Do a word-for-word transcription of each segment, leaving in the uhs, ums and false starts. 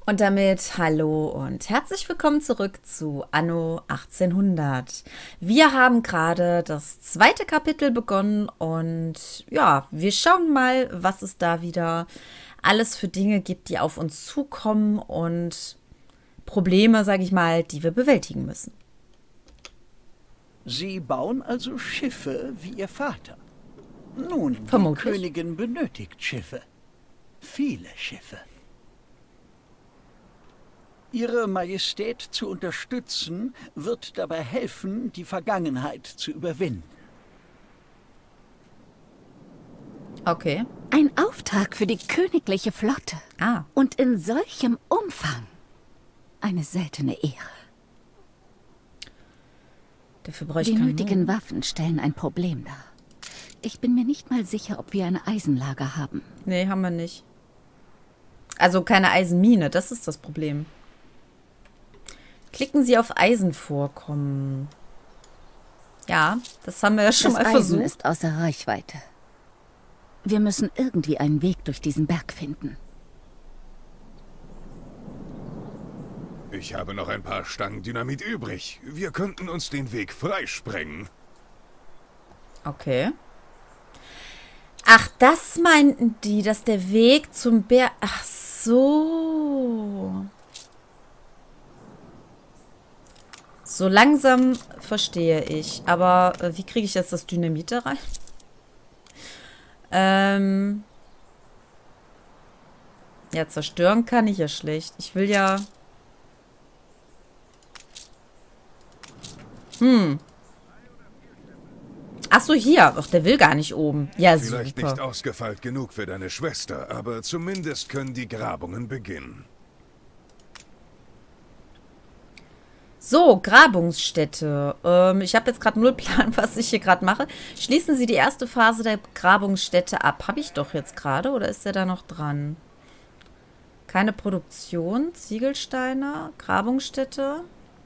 Und damit hallo und herzlich willkommen zurück zu Anno achtzehnhundert. Wir haben gerade das zweite Kapitel begonnen und ja, wir schauen mal, was es da wieder alles für Dinge gibt, die auf uns zukommen und Probleme, sage ich mal, die wir bewältigen müssen. Sie bauen also Schiffe wie Ihr Vater. Nun, Vermutlich. die Königin benötigt Schiffe. Viele Schiffe. Ihre Majestät zu unterstützen, wird dabei helfen, die Vergangenheit zu überwinden. Okay. Ein Auftrag für die königliche Flotte. Ah. Und in solchem Umfang. Eine seltene Ehre. Dafür bräuchte Die ich nötigen Waffen stellen ein Problem dar. Ich bin mir nicht mal sicher, ob wir eine Eisenlager haben. Nee, haben wir nicht. Also keine Eisenmine, das ist das Problem. Klicken Sie auf Eisenvorkommen. Ja, das haben wir ja schon Das mal Eisen versucht. ist außer Reichweite. Wir müssen irgendwie einen Weg durch diesen Berg finden. Ich habe noch ein paar Stangen Dynamit übrig. Wir könnten uns den Weg freisprengen. Okay. Ach, das meinten die, dass der Weg zum Berg... Ach so. So langsam verstehe ich. Aber äh, wie kriege ich jetzt das Dynamit da rein? Ähm... Ja, zerstören kann ich ja schlecht. Ich will ja... Hm. Ach so, hier. Ach, der will gar nicht oben. Ja, Vielleicht super. nicht ausgefeilt genug für deine Schwester, aber zumindest können die Grabungen beginnen. So, Grabungsstätte. Ähm, ich habe jetzt gerade null Plan, was ich hier gerade mache. Schließen Sie die erste Phase der Grabungsstätte ab. Habe ich doch jetzt gerade, oder ist der da noch dran? Keine Produktion, Ziegelsteine, Grabungsstätte.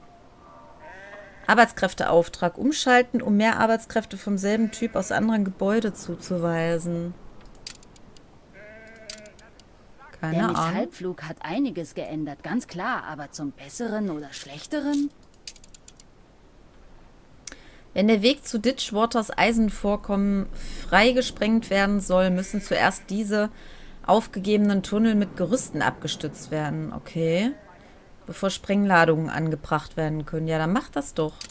Arbeitskräfteauftrag. Umschalten, um mehr Arbeitskräfte vom selben Typ aus anderen Gebäuden zuzuweisen. Keine Der Ahnung. Metallpflug hat einiges geändert, ganz klar, aber zum Besseren oder Schlechteren? Wenn der Weg zu Ditchwaters Eisenvorkommen freigesprengt werden soll, müssen zuerst diese aufgegebenen Tunnel mit Gerüsten abgestützt werden. Okay. Bevor Sprengladungen angebracht werden können. Ja, dann macht das doch.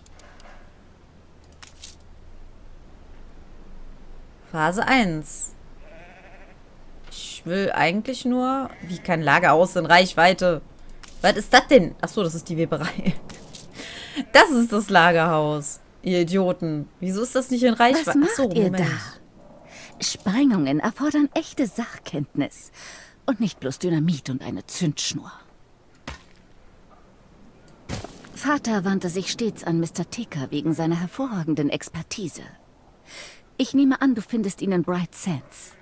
Phase eins. Ich will eigentlich nur... Wie kein Lagerhaus in Reichweite? Was ist das denn? Achso, das ist die Weberei. Das ist das Lagerhaus. Ihr Idioten. Wieso ist das nicht in Reichweite? Was macht Achso, ihr Moment. da? Sprengungen erfordern echte Sachkenntnis. Und nicht bloß Dynamit und eine Zündschnur. Vater wandte sich stets an Mister Ticker wegen seiner hervorragenden Expertise. Ich nehme an, du findest ihn in Bright Sands.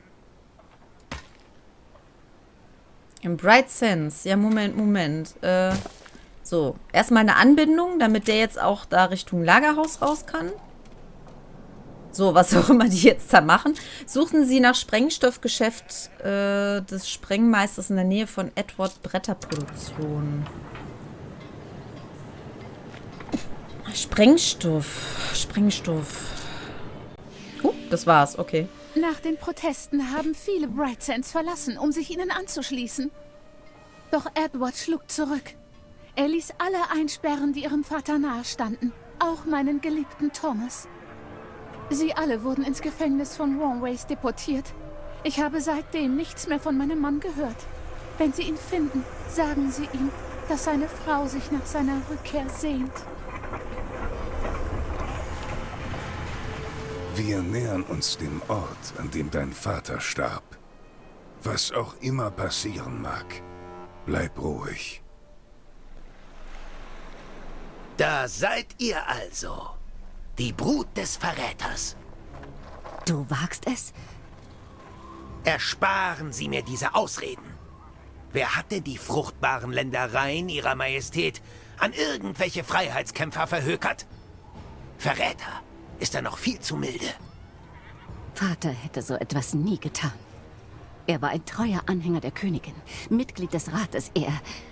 Im Bright Sense. Ja, Moment, Moment. Äh, so, erstmal eine Anbindung, damit der jetzt auch da Richtung Lagerhaus raus kann. So, was auch immer die jetzt da machen. Suchen Sie nach Sprengstoffgeschäft äh, des Sprengmeisters in der Nähe von Edward Bretterproduktion. Sprengstoff. Sprengstoff. Uh, das war's, okay. Nach den Protesten haben viele Bright Sands verlassen, um sich ihnen anzuschließen. Doch Edward schlug zurück. Er ließ alle einsperren, die ihrem Vater nahestanden. Auch meinen geliebten Thomas. Sie alle wurden ins Gefängnis von Ronways deportiert. Ich habe seitdem nichts mehr von meinem Mann gehört. Wenn Sie ihn finden, sagen Sie ihm, dass seine Frau sich nach seiner Rückkehr sehnt. Wir nähern uns dem Ort, an dem dein Vater starb. Was auch immer passieren mag, bleib ruhig. Da seid ihr also. Die Brut des Verräters. Du wagst es? Ersparen Sie mir diese Ausreden. Wer hatte die fruchtbaren Ländereien Ihrer Majestät an irgendwelche Freiheitskämpfer verhökert? Verräter ist er noch viel zu milde. Vater hätte so etwas nie getan. Er war ein treuer Anhänger der Königin, Mitglied des Rates. Er...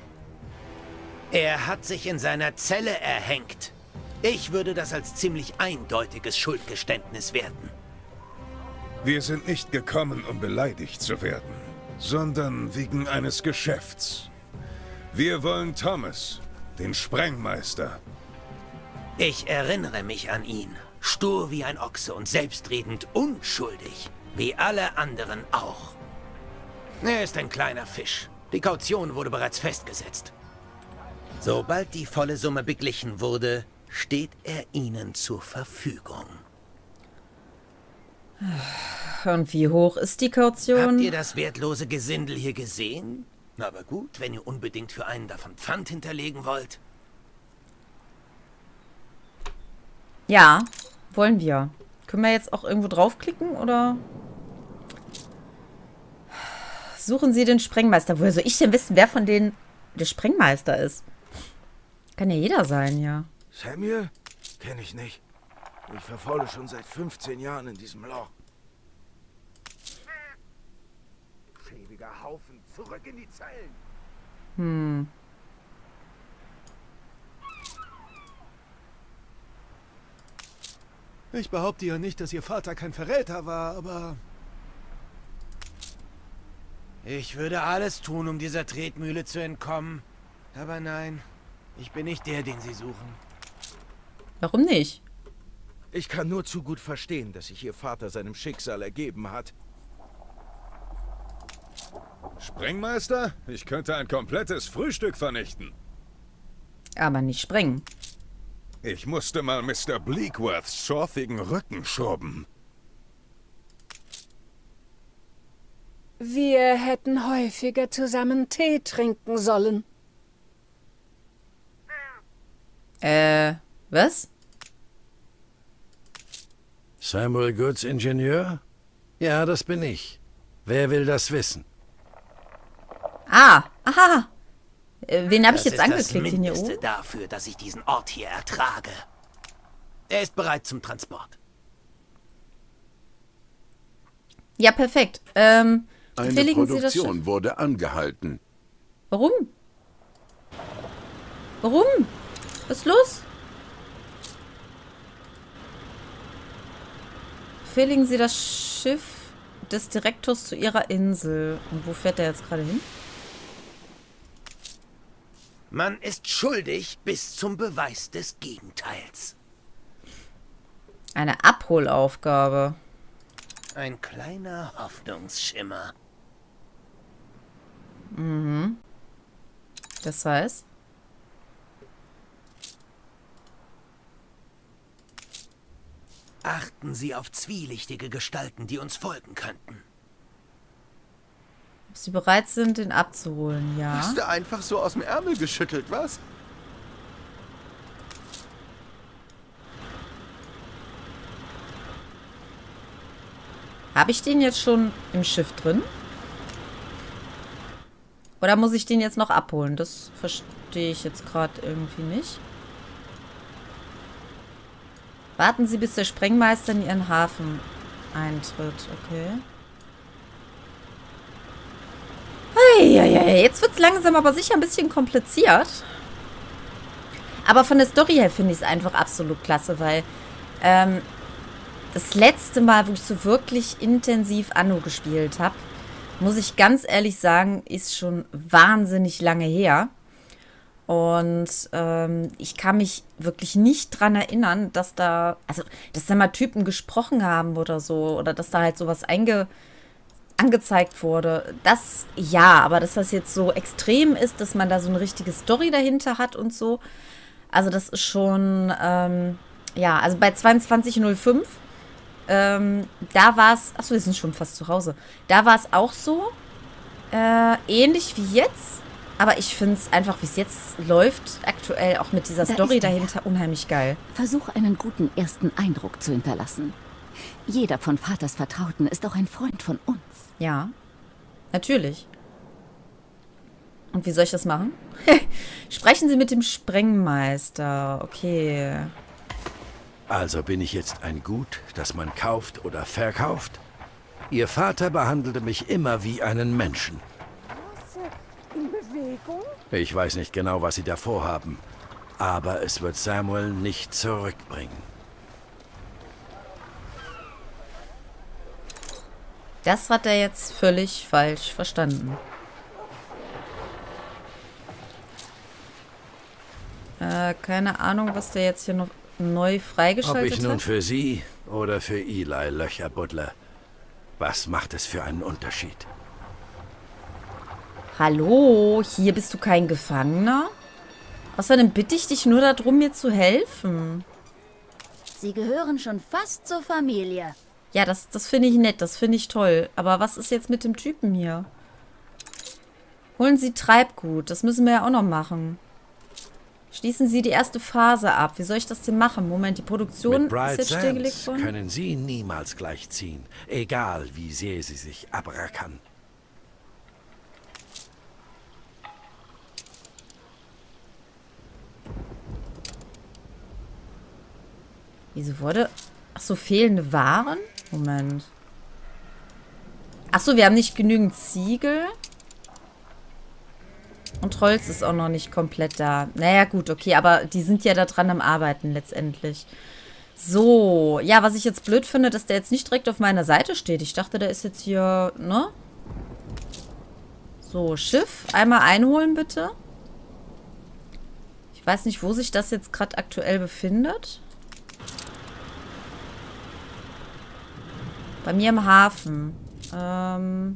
Er hat sich in seiner Zelle erhängt. Ich würde das als ziemlich eindeutiges Schuldgeständnis werten. Wir sind nicht gekommen, um beleidigt zu werden, sondern wegen eines Geschäfts. Wir wollen Thomas, den Sprengmeister. Ich erinnere mich an ihn. Stur wie ein Ochse und selbstredend unschuldig. Wie alle anderen auch. Er ist ein kleiner Fisch. Die Kaution wurde bereits festgesetzt. Sobald die volle Summe beglichen wurde, steht er Ihnen zur Verfügung. Und wie hoch ist die Kaution? Habt ihr das wertlose Gesindel hier gesehen? Aber gut, wenn ihr unbedingt für einen davon Pfand hinterlegen wollt. Ja, wollen wir. Können wir jetzt auch irgendwo draufklicken, oder? Suchen Sie den Sprengmeister. Woher soll ich denn wissen, wer von denen der Sprengmeister ist? Kann ja jeder sein, ja. Samuel? Kenn ich nicht. Ich verfaule schon seit fünfzehn Jahren in diesem Loch. Schäbiger Haufen, zurück in die Zellen. Hm. Ich behaupte ja nicht, dass Ihr Vater kein Verräter war, aber... Ich würde alles tun, um dieser Tretmühle zu entkommen. Aber nein, ich bin nicht der, den Sie suchen. Warum nicht? Ich kann nur zu gut verstehen, dass sich Ihr Vater seinem Schicksal ergeben hat. Sprengmeister? Ich könnte ein komplettes Frühstück vernichten. Aber nicht sprengen. Ich musste mal Mister Bleakworths schorfigen Rücken schurben. Wir hätten häufiger zusammen Tee trinken sollen. Äh, was? Samuel Goods Ingenieur? Ja, das bin ich. Wer will das wissen? Ah, aha. Äh, wen habe ich Das jetzt ist angeklickt? das Den hier Mindeste oben? dafür, dass ich diesen Ort hier ertrage. Er ist bereit zum Transport. Ja, perfekt. Ähm, Eine befehligen Sie das Produktion Schiff? wurde angehalten. Warum? Warum? Was ist los? Befehligen Sie das Schiff des Direktors zu Ihrer Insel. Und wo fährt der jetzt gerade hin? Man ist schuldig bis zum Beweis des Gegenteils. Eine Abholaufgabe. Ein kleiner Hoffnungsschimmer. Mhm. Das heißt? Achten Sie auf zwielichtige Gestalten, die uns folgen könnten. Ob Sie bereit sind, den abzuholen, ja. Hast du einfach so aus dem Ärmel geschüttelt, was? Habe ich den jetzt schon im Schiff drin? Oder muss ich den jetzt noch abholen? Das verstehe ich jetzt gerade irgendwie nicht. Warten Sie, bis der Sprengmeister in Ihren Hafen eintritt. Okay. Eieiei, jetzt wird es langsam aber sicher ein bisschen kompliziert. Aber von der Story her finde ich es einfach absolut klasse, weil ähm, das letzte Mal, wo ich so wirklich intensiv Anno gespielt habe, muss ich ganz ehrlich sagen, ist schon wahnsinnig lange her. Und ähm, ich kann mich wirklich nicht dran erinnern, dass da, also, dass da mal Typen gesprochen haben oder so, oder dass da halt sowas einge, angezeigt wurde. Das, ja, aber dass das jetzt so extrem ist, dass man da so eine richtige Story dahinter hat und so. Also das ist schon, ähm, ja, also bei zweiundzwanzig null fünf, ähm, da war es, achso, wir sind schon fast zu Hause. Da war es auch so, äh, ähnlich wie jetzt. Aber ich finde es einfach, wie es jetzt läuft, aktuell auch mit dieser Da Story ist er. dahinter, unheimlich geil. Versuch, einen guten ersten Eindruck zu hinterlassen. Jeder von Vaters Vertrauten ist auch ein Freund von uns. Ja, natürlich. Und wie soll ich das machen? Sprechen Sie mit dem Sprengmeister. Okay. Also bin ich jetzt ein Gut, das man kauft oder verkauft? Ihr Vater behandelte mich immer wie einen Menschen. In Bewegung? Ich weiß nicht genau, was Sie da vorhaben, aber es wird Samuel nicht zurückbringen. Das hat er jetzt völlig falsch verstanden. Äh, keine Ahnung, was der jetzt hier noch neu freigeschaltet hat. Ob ich nun für Sie oder für Eli Löcher buddle, was macht es für einen Unterschied? Hallo, hier bist du kein Gefangener? Außerdem bitte ich dich nur darum, mir zu helfen. Sie gehören schon fast zur Familie. Ja, das, das finde ich nett, das finde ich toll. Aber was ist jetzt mit dem Typen hier? Holen Sie Treibgut, das müssen wir ja auch noch machen. Schließen Sie die erste Phase ab. Wie soll ich das denn machen? Moment, die Produktion Mit Bright ist jetzt stillgelegt Sands worden? können Sie niemals gleichziehen, egal wie sehr Sie sich abrackern. Wieso wurde... Achso, fehlende Waren? Moment. Achso, wir haben nicht genügend Ziegel. Und Holz ist auch noch nicht komplett da. Naja, gut, okay, aber die sind ja da dran am Arbeiten letztendlich. So, ja, was ich jetzt blöd finde, dass der jetzt nicht direkt auf meiner Seite steht. Ich dachte, der ist jetzt hier, ne? So, Schiff. Einmal einholen, bitte. Ich weiß nicht, wo sich das jetzt gerade aktuell befindet. Bei mir im Hafen. Ähm...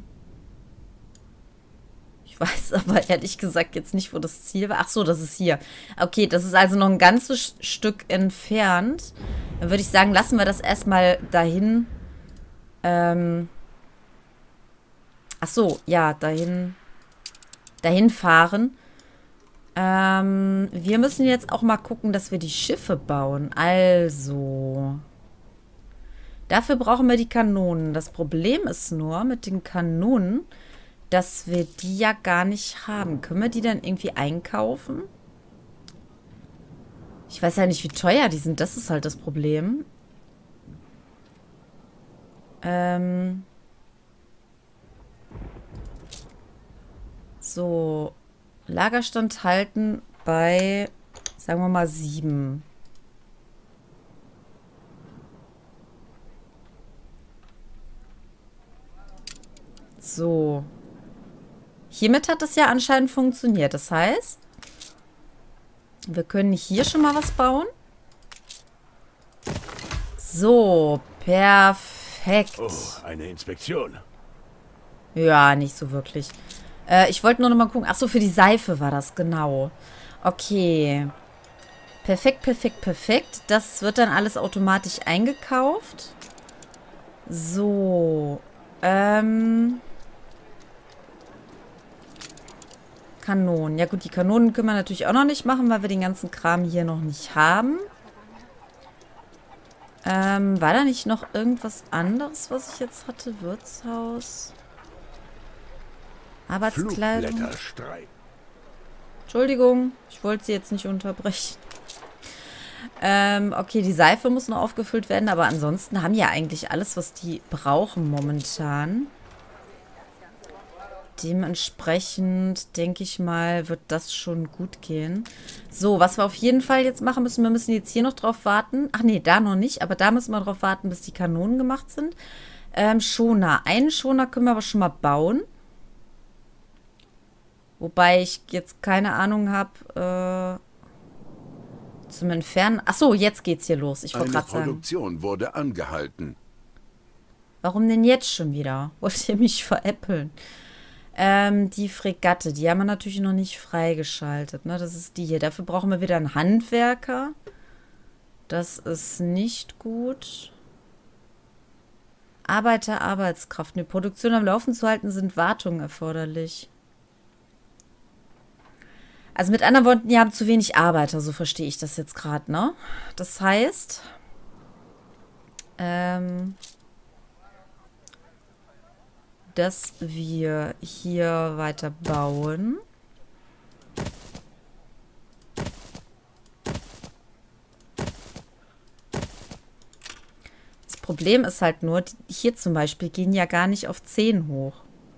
Ich weiß aber ehrlich gesagt jetzt nicht, wo das Ziel war. Ach so, das ist hier. Okay, das ist also noch ein ganzes Stück entfernt. Dann würde ich sagen, lassen wir das erstmal dahin. Ähm Ach so, ja, dahin, dahin fahren. Ähm, wir müssen jetzt auch mal gucken, dass wir die Schiffe bauen. Also... Dafür brauchen wir die Kanonen. Das Problem ist nur mit den Kanonen, dass wir die ja gar nicht haben. Können wir die dann irgendwie einkaufen? Ich weiß ja nicht, wie teuer die sind. Das ist halt das Problem. Ähm so. Lagerstand halten bei, sagen wir mal, sieben. So. Hiermit hat es ja anscheinend funktioniert. Das heißt, wir können hier schon mal was bauen. So, perfekt. Oh, eine Inspektion. Ja, nicht so wirklich. Äh, ich wollte nur noch mal gucken. Ach so, für die Seife war das, genau. Okay. Perfekt, perfekt, perfekt. Das wird dann alles automatisch eingekauft. So. Ähm... Kanonen. Ja gut, die Kanonen können wir natürlich auch noch nicht machen, weil wir den ganzen Kram hier noch nicht haben. Ähm, war da nicht noch irgendwas anderes, was ich jetzt hatte? Wirtshaus. Arbeitskleidung. Entschuldigung, ich wollte sie jetzt nicht unterbrechen. Ähm, okay, die Seife muss noch aufgefüllt werden, aber ansonsten haben ja eigentlich alles, was die brauchen momentan. Dementsprechend, denke ich mal, wird das schon gut gehen. So, was wir auf jeden Fall jetzt machen müssen, wir müssen jetzt hier noch drauf warten. Ach nee, da noch nicht, aber da müssen wir drauf warten, bis die Kanonen gemacht sind. Ähm, Schoner. Einen Schoner können wir aber schon mal bauen. Wobei ich jetzt keine Ahnung habe, äh, zum Entfernen. Ach so, jetzt geht's hier los. Ich wollte gerade sagen. Eine Produktion wurde angehalten. Warum denn jetzt schon wieder? Wollt ihr mich veräppeln? Ähm, die Fregatte, die haben wir natürlich noch nicht freigeschaltet, ne? Das ist die hier. Dafür brauchen wir wieder einen Handwerker. Das ist nicht gut. Arbeiter, Arbeitskraft. Eine Produktion am Laufen zu halten, sind Wartungen erforderlich. Also mit anderen Worten, die haben zu wenig Arbeiter, so verstehe ich das jetzt gerade, ne? Das heißt, ähm... dass wir hier weiter bauen. Problem ist halt nur, hier zum Beispiel gehen ja gar nicht auf zehn hoch.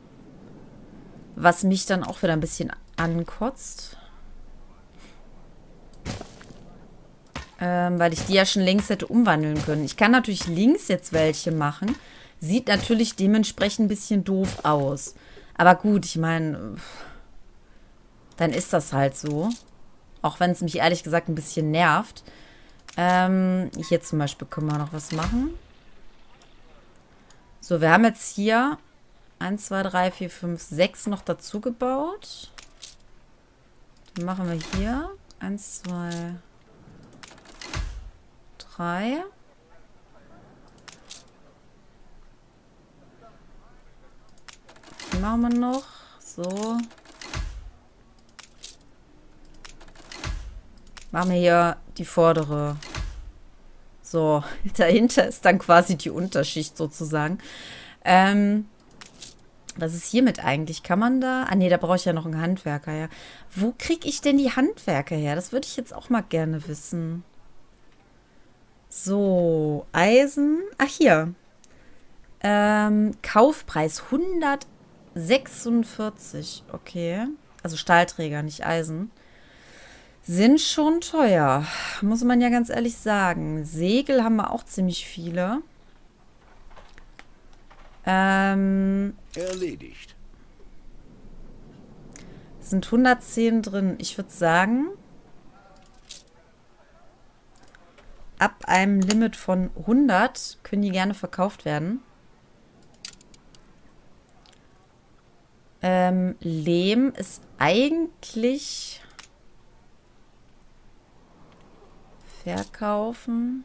Was mich dann auch wieder ein bisschen ankotzt. Ähm, weil ich die ja schon längst hätte umwandeln können. Ich kann natürlich links jetzt welche machen. Sieht natürlich dementsprechend ein bisschen doof aus. Aber gut, ich meine, dann ist das halt so. Auch wenn es mich ehrlich gesagt ein bisschen nervt. Ähm, hier zum Beispiel können wir noch was machen. So, wir haben jetzt hier eins, zwei, drei, vier, fünf, sechs noch dazu gebaut. Dann machen wir hier eins, zwei, drei. Die machen wir noch. So. Machen wir hier die vordere. So, dahinter ist dann quasi die Unterschicht sozusagen. Ähm, was ist hiermit eigentlich? Kann man da... Ah nee, da brauche ich ja noch einen Handwerker, ja. Wo kriege ich denn die Handwerker her? Das würde ich jetzt auch mal gerne wissen. So, Eisen. Ach, hier. Ähm, Kaufpreis hundertsechsundvierzig. Okay. Also Stahlträger, nicht Eisen. Sind schon teuer, muss man ja ganz ehrlich sagen. Segel haben wir auch ziemlich viele. Ähm, Erledigt. Sind hundertzehn drin. Ich würde sagen, ab einem Limit von hundert können die gerne verkauft werden. Ähm, Lehm ist eigentlich... Verkaufen.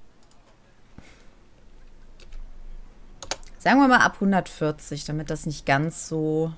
Sagen wir mal ab hundertvierzig, damit das nicht ganz so...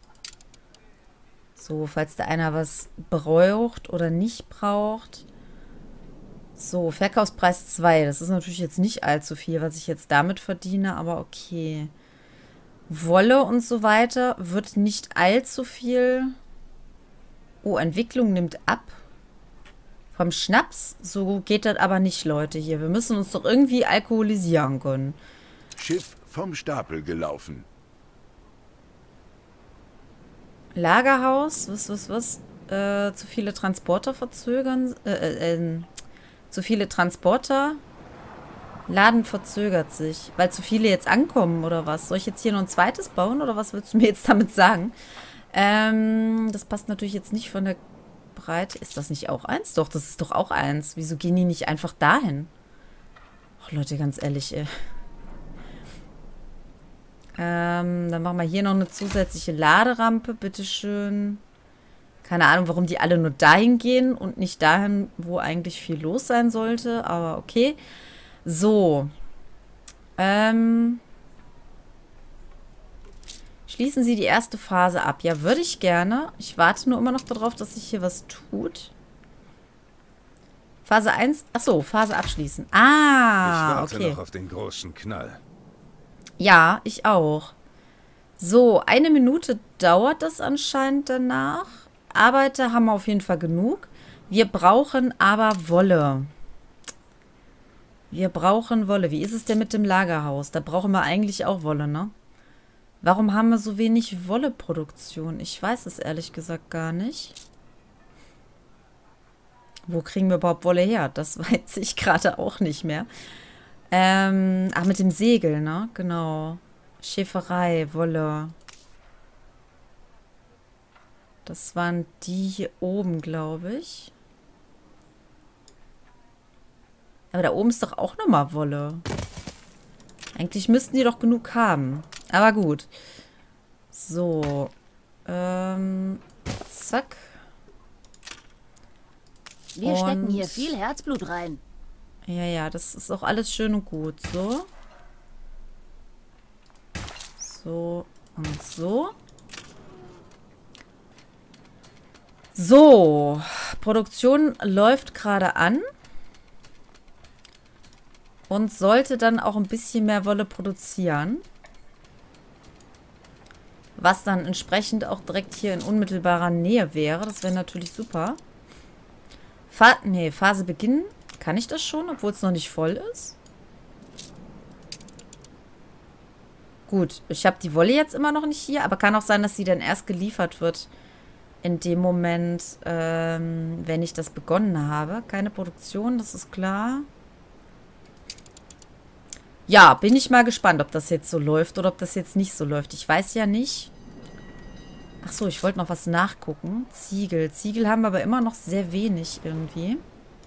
So, falls da einer was braucht oder nicht braucht. So, Verkaufspreis zwei. Das ist natürlich jetzt nicht allzu viel, was ich jetzt damit verdiene, aber okay. Wolle und so weiter wird nicht allzu viel. Oh, Entwicklung nimmt ab. Vom Schnaps? So geht das aber nicht, Leute, hier. Wir müssen uns doch irgendwie alkoholisieren können. Schiff vom Stapel gelaufen. Lagerhaus? Was, was, was? Äh, zu viele Transporter verzögern? Äh, äh, äh, zu viele Transporter? Laden verzögert sich. Weil zu viele jetzt ankommen, oder was? Soll ich jetzt hier noch ein zweites bauen, oder was willst du mir jetzt damit sagen? Ähm, das passt natürlich jetzt nicht von der... Breite. Ist das nicht auch eins? Doch, das ist doch auch eins. Wieso gehen die nicht einfach dahin? Ach, Leute, ganz ehrlich, ey. Ähm, dann machen wir hier noch eine zusätzliche Laderampe, bitteschön. Keine Ahnung, warum die alle nur dahin gehen und nicht dahin, wo eigentlich viel los sein sollte, aber okay. So. Ähm... Schließen Sie die erste Phase ab. Ja, würde ich gerne. Ich warte nur immer noch darauf, dass sich hier was tut. Phase eins. Achso, Phase abschließen. Ah, ich warte okay. noch auf den großen Knall. Ja, ich auch. So, eine Minute dauert das anscheinend danach. Arbeiter haben wir auf jeden Fall genug. Wir brauchen aber Wolle. Wir brauchen Wolle. Wie ist es denn mit dem Lagerhaus? Da brauchen wir eigentlich auch Wolle, ne? Warum haben wir so wenig Wolleproduktion? Ich weiß es ehrlich gesagt gar nicht. Wo kriegen wir überhaupt Wolle her? Das weiß ich gerade auch nicht mehr. Ähm, ach, mit dem Segel, ne? Genau. Schäferei, Wolle. Das waren die hier oben, glaube ich. Aber da oben ist doch auch nochmal Wolle. Eigentlich müssten die doch genug haben. Aber gut. So. Ähm, zack. Wir und stecken hier viel Herzblut rein. Ja, ja, das ist auch alles schön und gut. So. So und so. So. Produktion läuft gerade an. Und sollte dann auch ein bisschen mehr Wolle produzieren. Was dann entsprechend auch direkt hier in unmittelbarer Nähe wäre. Das wäre natürlich super. Fa nee, Phase beginnen. Kann ich das schon, obwohl es noch nicht voll ist? Gut, ich habe die Wolle jetzt immer noch nicht hier, aber kann auch sein, dass sie dann erst geliefert wird in dem Moment, ähm, wenn ich das begonnen habe. Keine Produktion, das ist klar. Ja, bin ich mal gespannt, ob das jetzt so läuft oder ob das jetzt nicht so läuft. Ich weiß ja nicht. Ach so, ich wollte noch was nachgucken. Ziegel. Ziegel haben wir aber immer noch sehr wenig irgendwie.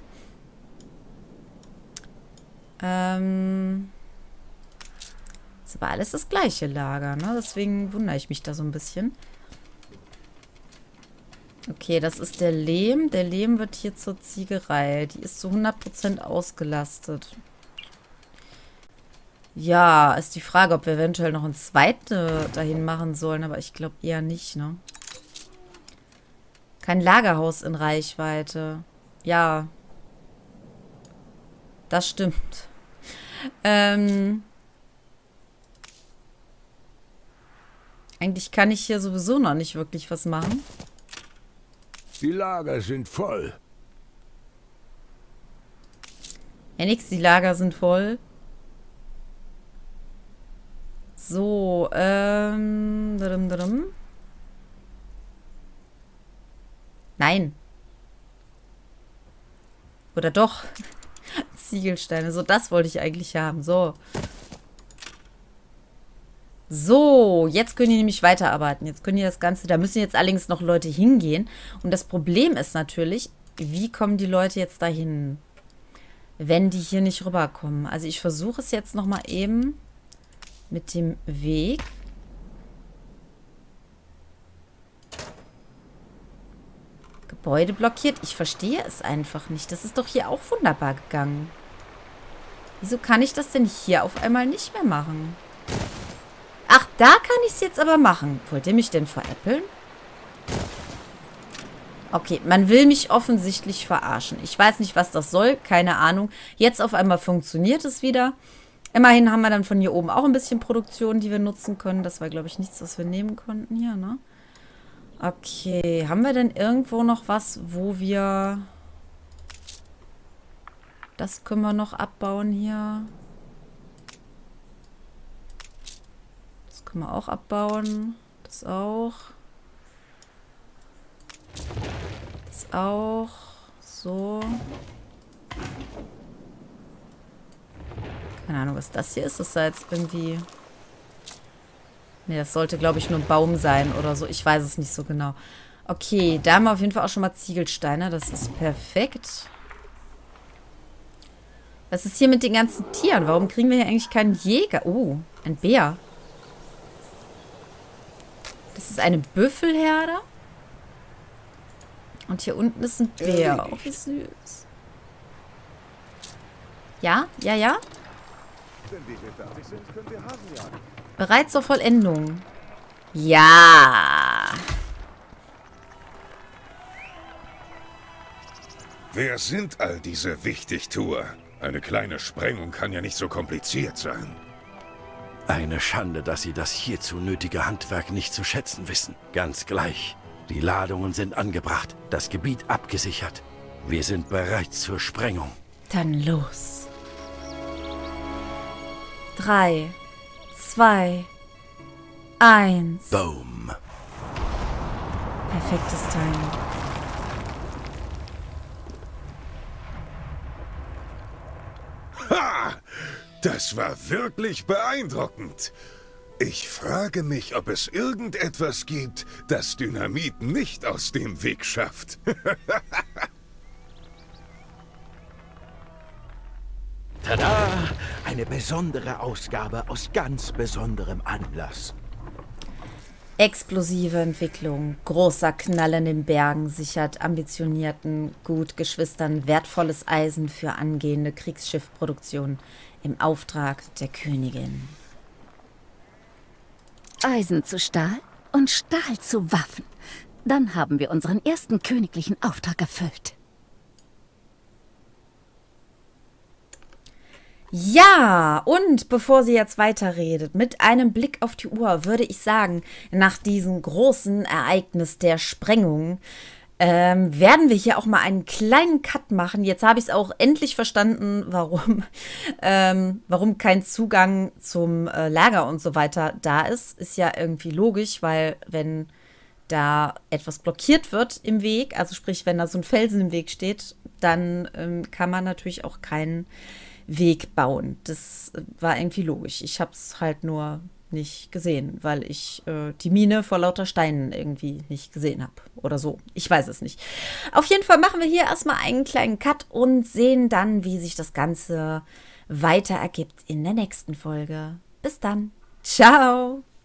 Ähm... Das ist aber alles das gleiche Lager, ne? Deswegen wundere ich mich da so ein bisschen. Okay, das ist der Lehm. Der Lehm wird hier zur Ziegerei. Die ist zu hundert Prozent ausgelastet. Ja, ist die Frage, ob wir eventuell noch ein zweites dahin machen sollen. Aber ich glaube eher nicht, ne? Kein Lagerhaus in Reichweite. Ja. Das stimmt. Ähm... Eigentlich kann ich hier sowieso noch nicht wirklich was machen. Die Lager sind voll. Ja, nix, die Lager sind voll. So, ähm... Drum, drum. Nein. Oder doch. Ziegelsteine. So, das wollte ich eigentlich haben. So. So, jetzt können die nämlich weiterarbeiten. Jetzt können die das Ganze, da müssen jetzt allerdings noch Leute hingehen. Und das Problem ist natürlich, wie kommen die Leute jetzt dahin, wenn die hier nicht rüberkommen? Also ich versuche es jetzt nochmal eben mit dem Weg. Gebäude blockiert. Ich verstehe es einfach nicht. Das ist doch hier auch wunderbar gegangen. Wieso kann ich das denn hier auf einmal nicht mehr machen? Ach, da kann ich es jetzt aber machen. Wollt ihr mich denn veräppeln? Okay, man will mich offensichtlich verarschen. Ich weiß nicht, was das soll. Keine Ahnung. Jetzt auf einmal funktioniert es wieder. Immerhin haben wir dann von hier oben auch ein bisschen Produktion, die wir nutzen können. Das war, glaube ich, nichts, was wir nehmen konnten hier, ne? Okay, haben wir denn irgendwo noch was, wo wir... Das können wir noch abbauen hier. Können wir auch abbauen. Das auch. Das auch. So. Keine Ahnung, was das hier ist. Das ist jetzt irgendwie... Ne, das sollte, glaube ich, nur ein Baum sein oder so. Ich weiß es nicht so genau. Okay, da haben wir auf jeden Fall auch schon mal Ziegelsteine. Das ist perfekt. Was ist hier mit den ganzen Tieren? Warum kriegen wir hier eigentlich keinen Jäger? Oh, ein Bär. Das ist eine Büffelherde. Und hier unten ist ein Bär. Oh, wie süß. Ja, ja, ja. Bereit zur Vollendung. Ja. Wer sind all diese Wichtigtuer? Eine kleine Sprengung kann ja nicht so kompliziert sein. Eine Schande, dass Sie das hierzu nötige Handwerk nicht zu schätzen wissen. Ganz gleich. Die Ladungen sind angebracht, das Gebiet abgesichert. Wir sind bereit zur Sprengung. Dann los. Drei, zwei, eins. Boom. Perfektes Timing. Ha! Das war wirklich beeindruckend. Ich frage mich, ob es irgendetwas gibt, das Dynamit nicht aus dem Weg schafft. Tada! Eine besondere Ausgabe aus ganz besonderem Anlass. Explosive Entwicklung, großer Knall in den Bergen sichert ambitionierten Gutgeschwistern wertvolles Eisen für angehende Kriegsschiffproduktion im Auftrag der Königin. Eisen zu Stahl und Stahl zu Waffen. Dann haben wir unseren ersten königlichen Auftrag erfüllt. Ja, und bevor sie jetzt weiterredet, mit einem Blick auf die Uhr, würde ich sagen, nach diesem großen Ereignis der Sprengung, ähm, werden wir hier auch mal einen kleinen Cut machen. Jetzt habe ich es auch endlich verstanden, warum, ähm, warum kein Zugang zum äh, Lager und so weiter da ist. Ist ja irgendwie logisch, weil wenn da etwas blockiert wird im Weg, also sprich, wenn da so ein Felsen im Weg steht, dann ähm, kann man natürlich auch keinen Weg bauen. Das war irgendwie logisch. Ich habe es halt nur nicht gesehen, weil ich äh, die Mine vor lauter Steinen irgendwie nicht gesehen habe oder so. Ich weiß es nicht. Auf jeden Fall machen wir hier erstmal einen kleinen Cut und sehen dann, wie sich das Ganze weiter ergibt in der nächsten Folge. Bis dann. Ciao.